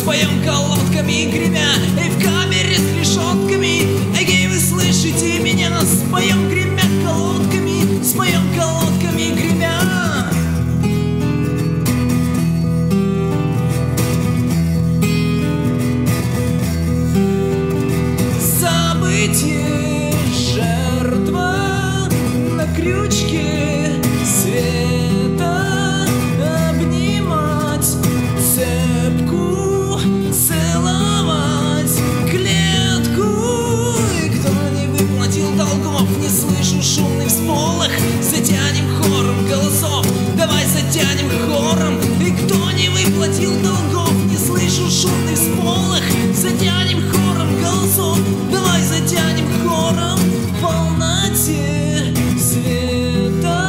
споем колодками гремя, и в камере с решетками. Эгей, вы слышите меня? Споем гремя колодками, споем колодками гремя. Забытье, жертва на крючке света, обнимать цепку, целовать клетку. И кто не выплатил долгов, не слышу шумный всполох. Затянем хором голосов, давай затянем хором. И кто не выплатил долгов, не слышу шумный всполох. Затянем хором голосов, давай затянем хором в полноте света.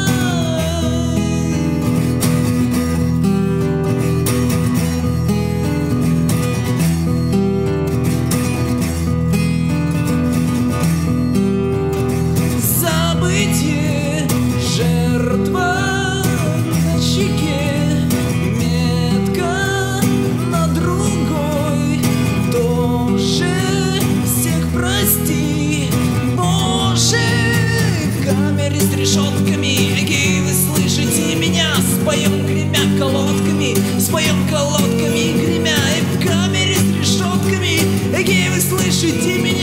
Забытье, жертва на щеке, метка на другой. Тоже всех прости, Боже. В камере с решетками, эгей, вы слышите меня? Споем гремя колодками, споем колодками гремя. И в камере с решетками, эгей, вы слышите меня?